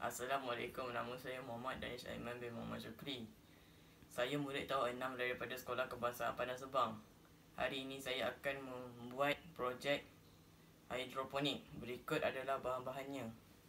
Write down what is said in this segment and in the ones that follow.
Assalamualaikum, nama saya Muhammad Danish Aiman bin Muhammad Syukri. Saya murid tahun 6 daripada Sekolah Kebangsaan Padang Sebang. Hari ini saya akan membuat projek hidroponik. Berikut adalah bahan-bahannya.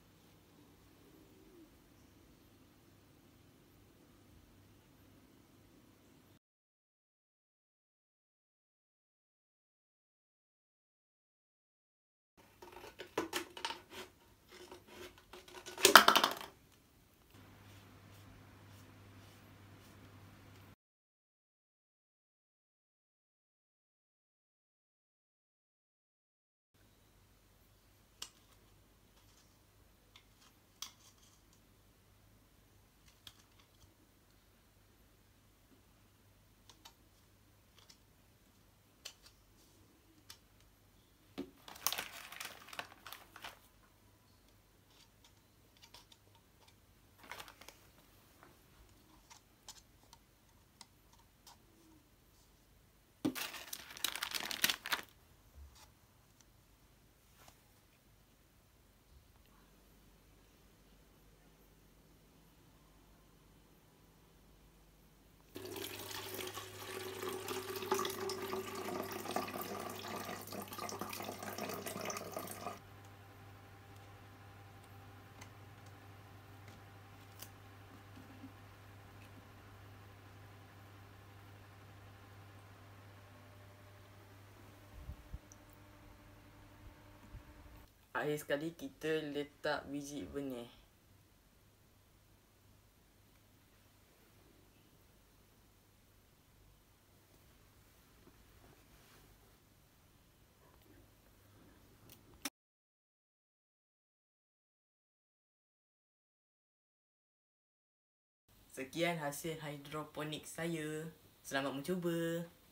Akhir sekali kita letak biji benih. Sekian hasil hidroponik saya. Selamat mencuba.